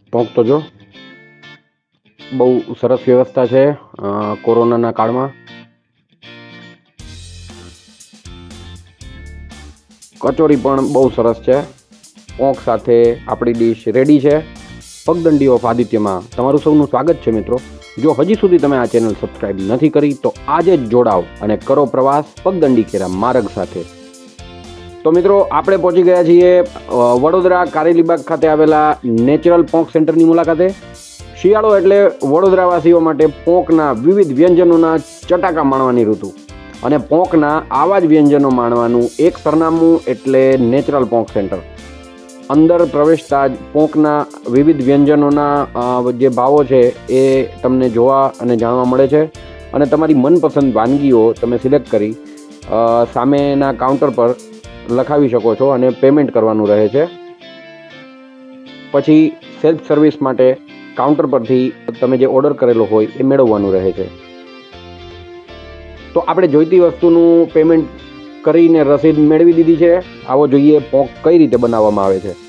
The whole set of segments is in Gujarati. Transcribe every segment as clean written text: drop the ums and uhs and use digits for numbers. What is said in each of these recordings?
પોંક તો જો બહુ સરસ વ્યવસ્થા છે કોરોનાના કાળમાં. કચોરી પણ બહુ સરસ છે. પોંક સાથે આપણી ડીશ રેડી છે. પગદંડી ઓફ આદિત્યમાં તમારું સૌનું સ્વાગત છે મિત્રો. જો હજી સુધી તમે આ ચેનલ સબસ્ક્રાઇબ નથી કરી તો આજે જ જોડાઓ અને કરો પ્રવાસ પગદંડીકેરોમારગ સાથે. તો મિત્રો આપણે પહોંચી ગયા છીએ વડોદરા કારેલીબાગ ખાતે આવેલા નેચરલ પોંક સેન્ટરની મુલાકાતે. શિયાળો એટલે વડોદરાવાસીઓ માટે પોંકના વિવિધ વ્યંજનોના ચટાકા માણવાની ઋતુ અને પોંકના આવા જ વ્યંજનો માણવાનું એક સરનામું એટલે નેચરલ પોંક સેન્ટર. અંદર પ્રવેશતા જ પોંકના વિવિધ વ્યંજનોના જે ભાવો છે એ તમને જોવા અને જાણવા મળે છે અને તમારી મનપસંદ વાનગીઓ તમે સિલેક્ટ કરી સામેના કાઉન્ટર પર લખાવી શકો છો અને પેમેન્ટ કરવાનું રહે છે. પછી સેલ્ફ સર્વિસ માટે કાઉન્ટર પરથી તમે જે ઓર્ડર કરેલો હોય એ મેળવવાનું રહે છે. તો આપણે જોઈતી વસ્તુનું પેમેન્ટ કરીને રસીદ મેળવી દીધી છે. આવો જોઈએ પોંક કઈ રીતે બનાવવામાં આવે છે.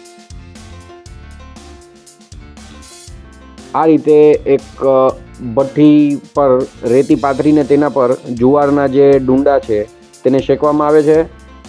આ રીતે એક ભઠ્ઠી પર રેતી પાથરીને તેના પર જુવારના જે ડુંડા છે તેને શેકવામાં આવે છે.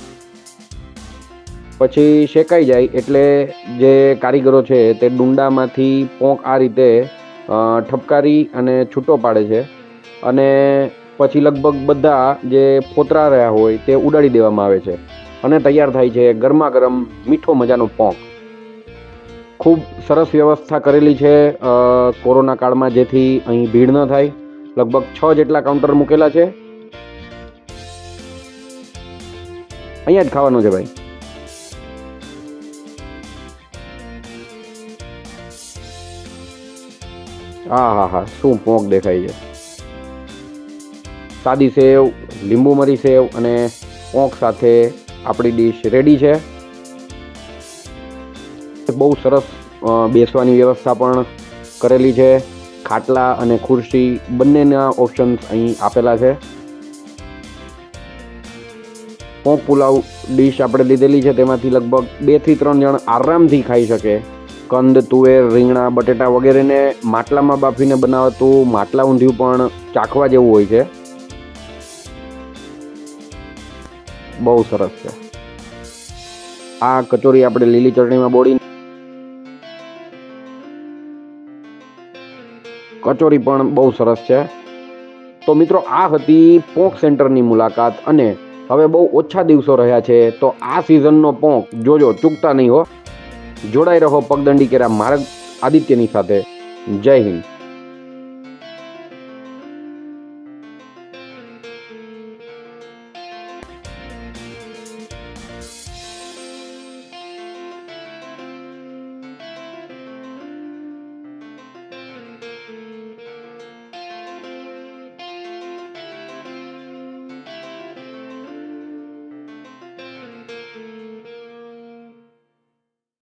પછી શેકાઈ જાય એટલે જે કારીગરો છે તે ડુંડામાંથી પોંક આ રીતે ઠપકારી અને છૂટો પાડે છે અને પછી લગભગ બધા જે ફોતરા રહ્યા હોય તે ઉડાડી દેવામાં આવે છે અને તૈયાર થાય છે ગરમા ગરમ મીઠો મજાનો પોંક. ખૂબ સરસ વ્યવસ્થા કરેલી છે કોરોના કાળમાં, જેથી અહીં ભીડ ન થાય. લગભગ 6 જેટલા કાઉન્ટર મૂકેલા છે. અહીંયા જ ખાવાનું છે ભાઈ. હા, શું પોંક દેખાય છે. સાદી સેવ, લીંબુ મરી સેવ અને પોંક સાથે આપણી ડીશ રેડી છે. બહુ સરસ બેસવાની વ્યવસ્થા પણ કરેલી છે. ખાટલા અને ખુરશી બંનેના ઓપ્શન્સ અહીં આપેલા છે. પોંક પુલાવ ડીશ આપણે લીધેલી છે, તેમાંથી લગભગ 2 થી 3 જણ આરામથી ખાઈ શકે. કંદ, તુવેર, રીંગણા, બટેટા વગેરેને માટલામાં બાફીને બનાવતું માટલા ઊંધિયું પણ ચાખવા જેવું હોય છે. બહુ સરસ છે. આ કચોરી આપણે લીલી ચટણીમાં બોળી. કચોરી પણ બહુ સરસ છે. તો મિત્રો આ હતી પોંક સેન્ટરની મુલાકાત અને હવે બહુ ઓછા દિવસો રહ્યા છે, તો આ સિઝનનો પોંક જોજો, ચૂકતા નહીં હો. જોડાઈ રહો પગદંડીકેરોમારગ આદિત્યની સાથે. જય હિન્દ.